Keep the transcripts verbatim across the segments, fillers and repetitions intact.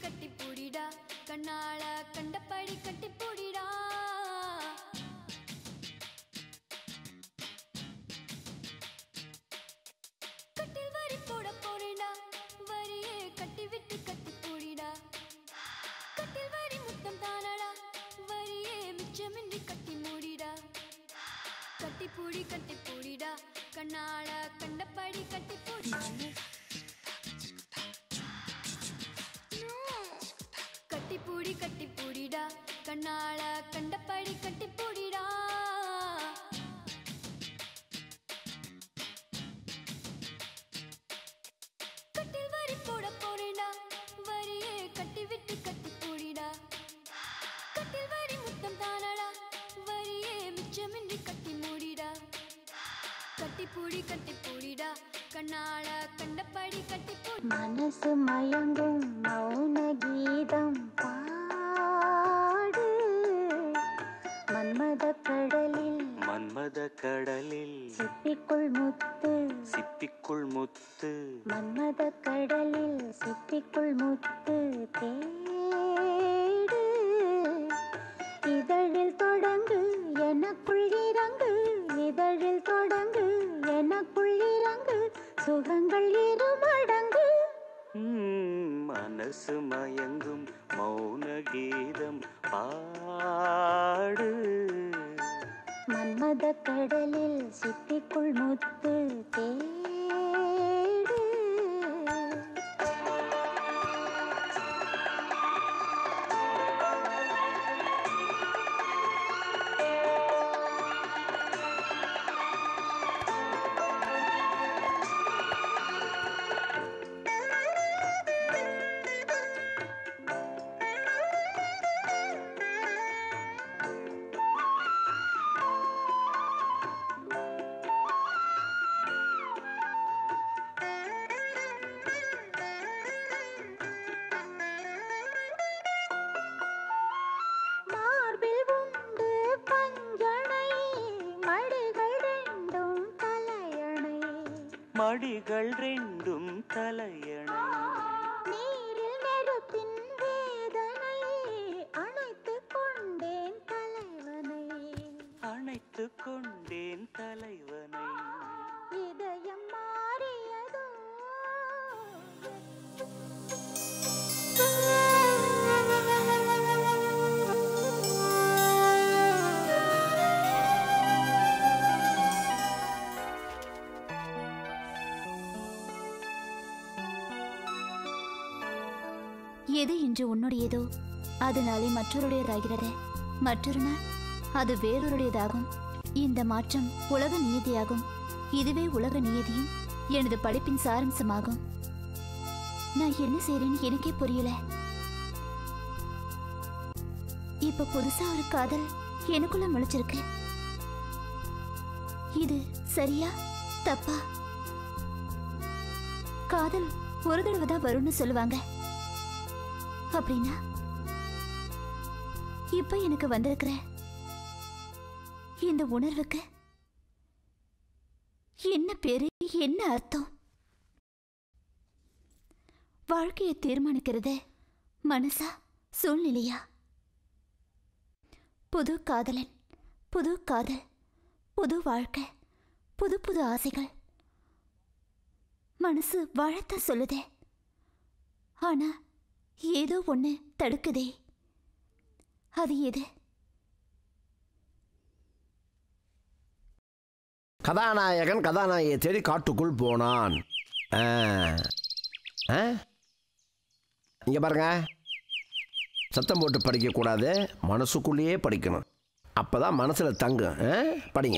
கட்டி பூடிடா கண்ணால கண்டபடி கட்டி பூடிடா கட்டில் வரி போட போறேடா வரியே கட்டி விட்டு கட்டி பூடிடா கட்டில் வரி முத்தம் தானடா வரியே மிச்சமின்றி கட்டி மூடிடா கட்டி பூடி கட்டி பூடிடா கண்ணால கண்டபடி கட்டி பூடிடா கட்டி பூடி கட்டி பூடிடா கண்ணால கண்டபடி கட்டி பூடிடா கட்டில் வரி போட போறேடா வரியே கட்டி விட்டு கட்டி பூடிடா கட்டில் வரி முத்தம் தானடா வரியே மிச்சமின்றி கட்டி மூடிடா கட்டி பூடி கட்டி பூடிடா கண்ணால கண்டபடி கட்டி பூடி மனசு மயங்கும் மௌன கீதம் பாடு மன்மத கடலில் மன்மத கடலில் சிப்பிக்குள் முத்து சிப்பிக்குள் முத்து மன்மத கடலில் சிப்பிக்குள் முத்து தேடு இதழில் தொடங்கு எனக்குள் இறங்கு இதழில் தொடங்கு எனக்குள் இறங்கு சுகங்கள் இரு மடங்கு மனசு மயங்கும் மௌன கீதம் பாடு மன்மத கடலில் சிப்பிக்குள் முத்து தேடு மடிகள் ரெண்டும் தலையணை நீரில் நெருப்பின் வேதனை அணைத்துக் கொண்டேன் தலைவனை அணைத்துக் கொண்டேன் தலைவனை இதயம் மாறியதோ எது இன்று உன்னுடையதோ அது நாளை மற்றொருடையதாகிறது மற்றொரு நாள் அது வேறொருடையதாகும் இந்த மாற்றம் உலக நியதியாகும் இதுவே உலக நியதியும் எனது படிப்பின் சாரம்சமாகும் நான் என்ன செய்றேன்னு எனக்கே புரியல இப்ப புதுசா ஒரு காதல் எனக்குள்ள முளைச்சிருக்கு இது சரியா தப்பா காதல் ஒரு தடவை தான் வரும்னு சொல்லுவாங்க அப்படின்னா இப்ப எனக்கு வந்திருக்கிற இந்த உணர்வுக்கு என்ன பேரு என்ன அர்த்தம் வாழ்க்கையை தீர்மானிக்கிறது மனசா சூழ்நிலையா புது காதலன் புது காதல் புது வாழ்க்கை புது புது ஆசைகள் மனசு வாழத்தான் சொல்லுதே ஆனா ஏதோ ஒண்ணு தடுக்குதே அது எது கதாநாயகன் கதாநாயகியை தேடி காட்டுக்குள் போனான் இங்க பாருங்க சத்தம் போட்டு படிக்கக்கூடாது மனசுக்குள்ளேயே படிக்கணும் அப்பதான் மனசுல தங்கும் படிங்க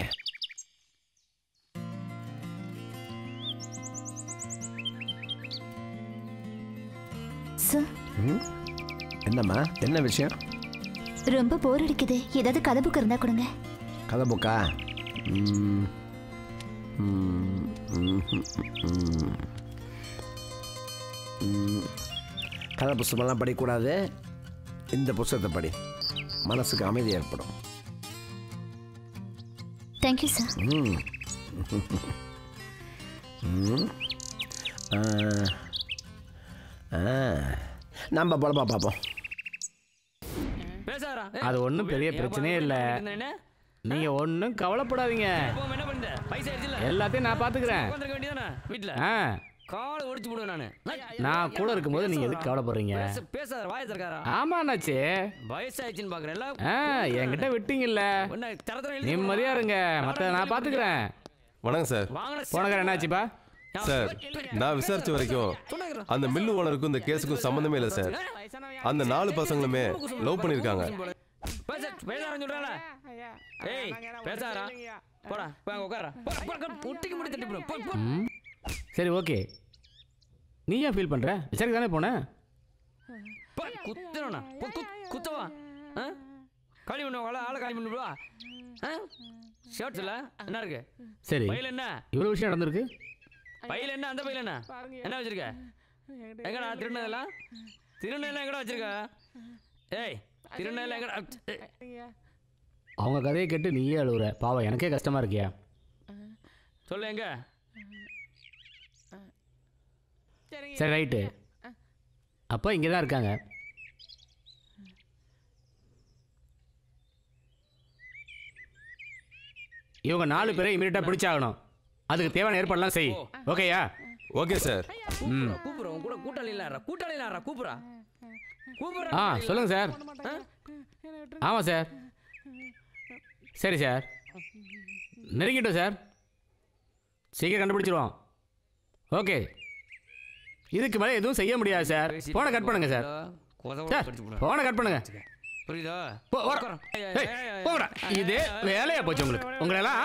சார் என்னம்மா என்ன விஷயம் ரொம்ப போர் அடிக்குது ஏதாவது கதை புக் இருந்தா கொடுங்க கதை புக்கா கதை புஸ்தகமெல்லாம் படிக்கக்கூடாது இந்த புஸ்தகத்தை படி மனசுக்கு அமைதி ஏற்படும் தேங்க்யூ சார் ம் ம் ஆ நம்ம பொழப்பா பார்ப்போம். அது ஒன்றும் பெரிய பிரச்சனையே இல்லை. நீங்க ஒன்றும் கவலைப்படாதீங்க. எல்லாத்தையும் நான் பார்த்துக்கிறேன். ஆ நான் கூட இருக்கும்போது நீங்க எதுக்கு கவலைப்படுறீங்க? ஆமா அண்ணாச்சி, வயசாயிடுச்சுன்னு பாக்குறேன். ஆ என்கிட்ட விட்டீங்கல்ல, நிம்மதியா இருங்க, மற்ற நான் பார்த்துக்கிறேன். வணக்கம் சார். போனக்கார என்னாச்சுப்பா? சார் நான் விசாரிச்ச வரைக்கும் அந்த மில்லு ஓனருக்கும் இந்த கேஸுக்கும் சம்மந்தமே இல்லை சார். அந்த நாலு பசங்களுமே லவ் பண்ணியிருக்காங்க. சரி ஓகே, நீ ஏன் ஃபீல் பண்ற? விசாரிக்க தானே போன. குத்தவா காலி பண்ணுவா, ஆளை காலி பண்ணுவா. என்ன இருக்கு? சரி என்ன இவ்வளவு விஷயம் நடந்திருக்கு? பையில என்ன? அந்த பையில என்ன என்ன வச்சிருக்க? எங்கடா திருநெல்லாம் திருநெல்லாம் எங்கடா வச்சிருக்க? ஏய் திருநெல்லாம் எங்கடா? அவங்க கதையை கேட்டு நீயே அழுவுற. பாவம், எனக்கே கஷ்டமா இருக்கியா? சொல்லு எங்க. சரி ரைட்டு, அப்போ இங்கே தான் இருக்காங்க. இவங்க நாலு பேரை இமீடியட்டாக பிடிச்சாகணும். அதுக்கு தேவையான ஏற்பாடுலாம் செய். ஓகேயா? Okay sir. ம் ஆ சொல்லுங்கள் சார். ஆமாம் சார். சரி சார், நெருங்கிட்டோம் சார், சீக்கிரம் கண்டுபிடிச்சிருவோம். ஓகே, இதுக்கு மேலே எதுவும் செய்ய முடியாது சார். போனை கட் பண்ணுங்க சார். சார் போனை கட் பண்ணுங்க. புரியுதா? போடா, இதே வேலையா போச்சு உங்களுக்கு. உங்களெல்லாம்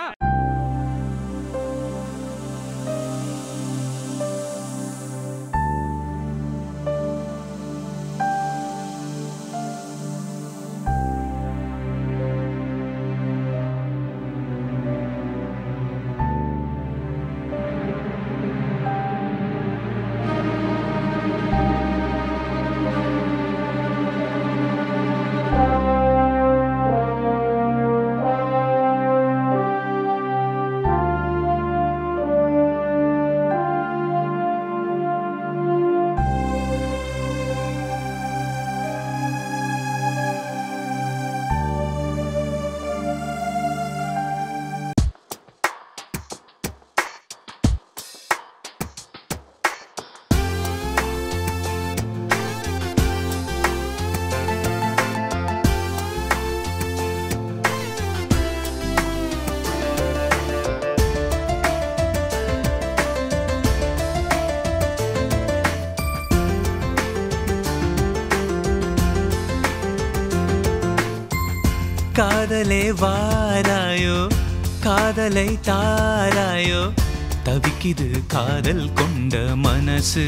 காதலே வாராயோ, காதலை தாராயோ, தவிக்குது காதல் கொண்ட மனசு.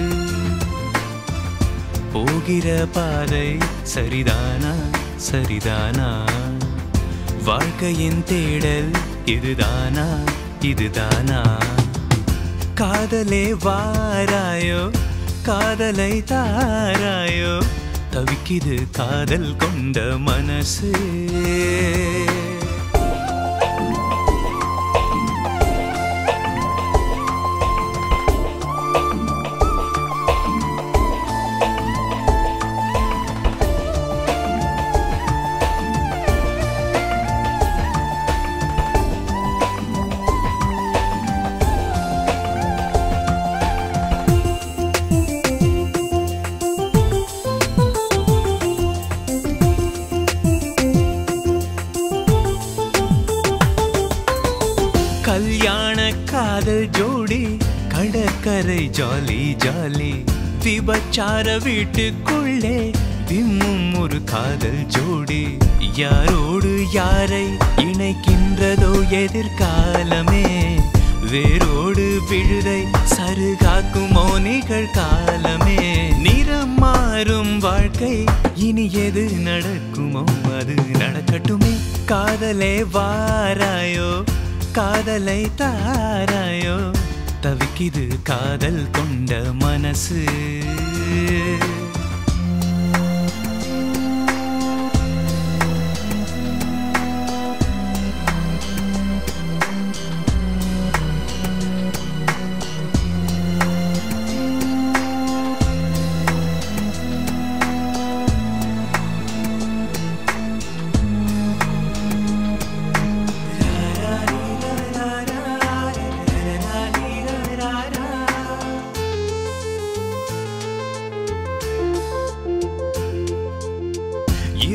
போகிற பாதை சரிதானா சரிதானா, வாழ்க்கையின் தேடல் இதுதானா இதுதானா. காதலே வாராயோ, காதலை தாராயோ, தவிக்குது காதல் கொண்ட மனசு. கல்யாண காதல் ஜோடி கடற்கரை ஜாலி ஜாலி, விபச்சார வீட்டுக்குள்ளே திம்மும் ஒரு காதல் ஜோடி. யாரோடு யாரை இணைக்கின்றதோ எதிர்காலமே, வேரோடு விழுதை சருகாக்குமோ நிகழ்காலமே. நிறம் மாறும் வாழ்க்கை, இனி எது நடக்குமோ அது நடக்கட்டுமே. காதலே வாராயோ, காதலை தாராயோ, தவிக்குது காதல் கொண்ட மனசு.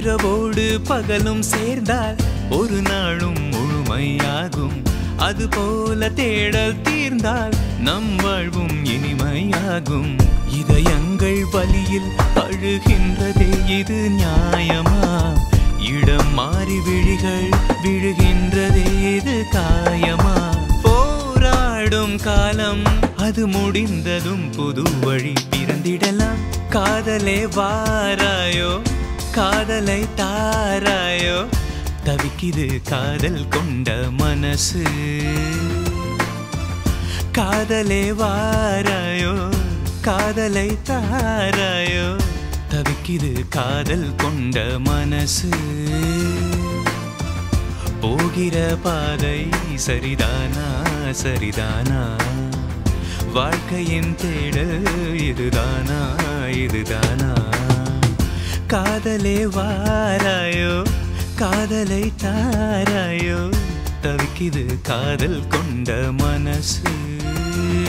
இரவோடு பகலும் சேர்ந்தால் ஒரு நாளும் முழுமையாகும். அதுபோல தேடல் தீர்ந்தால் நம் வாழ்வும் இனிமையாகும். இதயங்கள் வலியில் அழுகின்றதே, இது நியாயமா? இடம் மாறி விழிகள் விழுகின்றதே, இது காயமா? போராடும் காலம் அது முடிந்ததும் புது வழி பிறந்திடலாம். காதலே வாராயோ, காதலை தாராயோ, தவிக்குது காதல் கொண்ட மனசு. காதலே வாராயோ, காதலை தாராயோ, தவிக்குது காதல் கொண்ட மனசு. போகிற பாதை சரிதானா சரிதானா? வாழ்க்கையின் தேடல் இதுதானா இதுதானா? காதலே வாராயோ, காதலை தாராயோ, தவிக்குது காதல் கொண்ட மனசு.